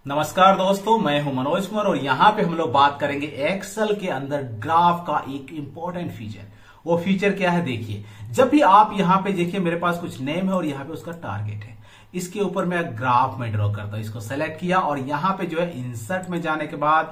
नमस्कार दोस्तों, मैं हूं मनोज कुमार और यहां पे हम लोग बात करेंगे एक्सेल के अंदर ग्राफ का एक इंपॉर्टेंट फीचर। वो फीचर क्या है देखिए, जब भी आप यहां पे देखिए मेरे पास कुछ नेम है और यहां पे उसका टारगेट है, इसके ऊपर मैं ग्राफ में ड्रॉ करता हूं। इसको सेलेक्ट किया और यहां पे जो है इंसर्ट में जाने के बाद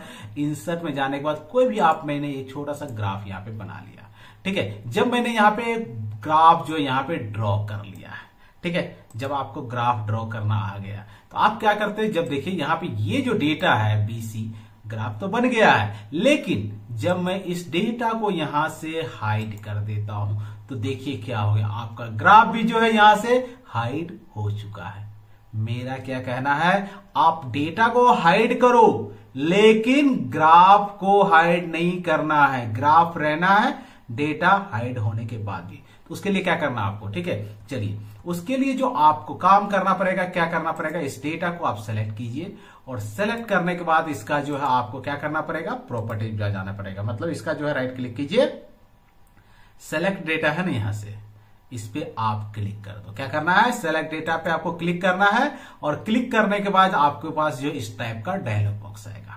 कोई भी मैंने एक छोटा सा ग्राफ यहां पे बना लिया। ठीक है, जब मैंने यहां पे ग्राफ जो यहां पे ड्रॉ कर लिया है, ठीक है, जब आपको ग्राफ ड्रॉ करना आ गया तो आप क्या करते हैं, जब देखिए यहां पे ये जो डेटा है बीसी ग्राफ तो बन गया है, लेकिन जब मैं इस डेटा को यहां से हाइड कर देता हूं तो देखिए क्या हो गया, आपका ग्राफ भी जो है यहां से हाइड हो चुका है। मेरा क्या कहना है, आप डेटा को हाइड करो लेकिन ग्राफ को हाइड नहीं करना है। ग्राफ रहना है डेटा हाइड होने के बाद भी। तो उसके लिए क्या करना आपको, ठीक है, चलिए उसके लिए जो आपको काम करना पड़ेगा, क्या करना पड़ेगा, इस डेटा को आप सेलेक्ट कीजिए और सेलेक्ट करने के बाद इसका जो है आपको क्या करना पड़ेगा, प्रॉपर्टीज में जाना पड़ेगा। मतलब इसका जो है राइट क्लिक कीजिए, सेलेक्ट डेटा है ना, यहां से इस पे आप क्लिक कर दो। क्या करना है, सेलेक्ट डेटा पे आपको क्लिक करना है और क्लिक करने के बाद आपके पास जो इस टाइप का डायलॉग बॉक्स आएगा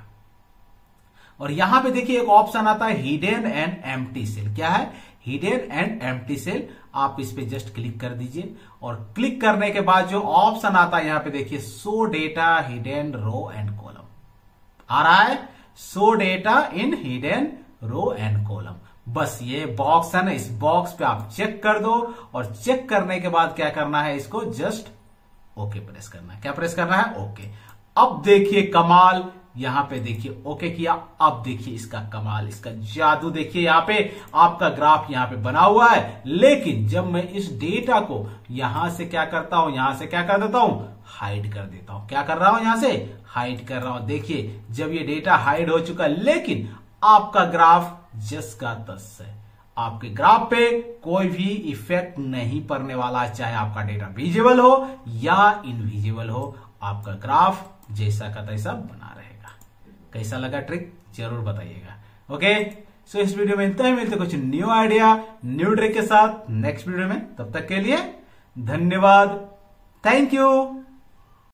और यहां पे देखिए एक ऑप्शन आता है हिडन एंड एम्प्टी सेल। क्या है, हिडन एंड एम्प्टी सेल। आप इस पे जस्ट क्लिक कर दीजिए और क्लिक करने के बाद जो ऑप्शन आता है यहां पे देखिए show data hidden row and column आ रहा है, show data in hidden row and column. बस ये बॉक्स है ना, इस बॉक्स पे आप चेक कर दो और चेक करने के बाद क्या करना है, इसको जस्ट ओके प्रेस करना है। क्या प्रेस करना है, ओके। अब देखिए कमाल, यहां पे देखिए ओके किया, अब देखिए इसका कमाल, इसका जादू देखिए, यहां पे आपका ग्राफ यहां पे बना हुआ है। लेकिन जब मैं इस डेटा को यहां से क्या करता हूं, यहां से क्या कर देता हूं, हाइड कर देता हूं। क्या कर रहा हूं, यहां से हाइड कर रहा हूं। देखिए जब ये डेटा हाइड हो चुका है लेकिन आपका ग्राफ जस का तस है, आपके ग्राफ पे कोई भी इफेक्ट नहीं पड़ने वाला, चाहे आपका डेटा विजिबल हो या इनविजिबल हो, आपका ग्राफ जैसा का तैसा बना रहेगा। कैसा लगा ट्रिक जरूर बताइएगा। ओके, सो इस वीडियो में इतना ही, मिलते कुछ न्यू आइडिया न्यू ट्रिक के साथ नेक्स्ट वीडियो में। तब तक के लिए धन्यवाद, थैंक यू।